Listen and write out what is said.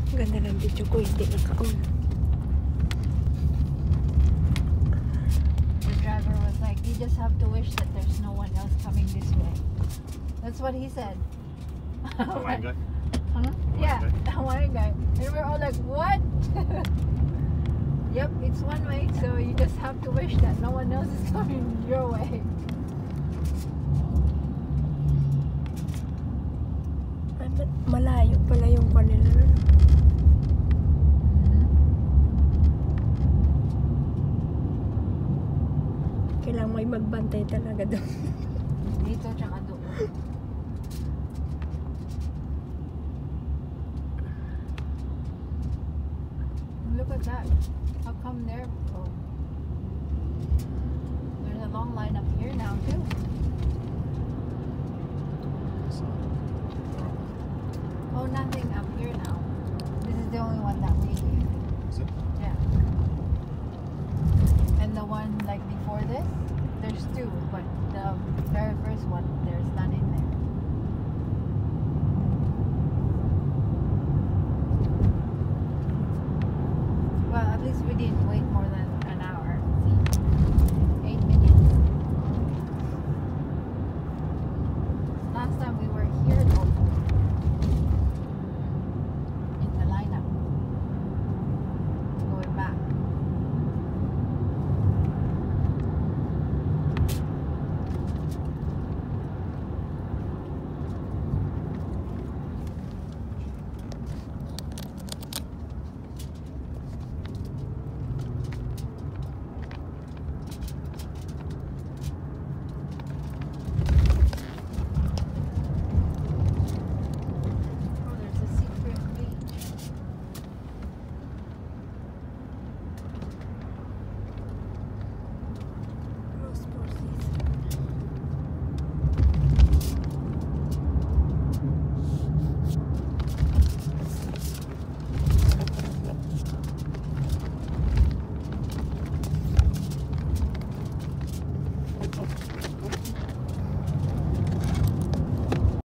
Ganda ng video ko, hindi naka-on. The driver was like, you just have to wish that there's no one else coming this way. That's what he said. Hawaiian guy? Huh? Yeah, guy? Hawaiian guy. And we're all like, what? Yep, it's one way, so you just have to wish that no one else is coming your way. Ay, malayo pala yung kanila. Kailangan may magbantay talaga doon. Dito tsaka doon. Look at that. How come there? Oh. There's a long line up here now too. Oh, nothing up here now. This is the only one that we use. Is it? Yeah. And the one like before this, there's two, but the very first one, there's none in there. Well, at least we didn't wait more.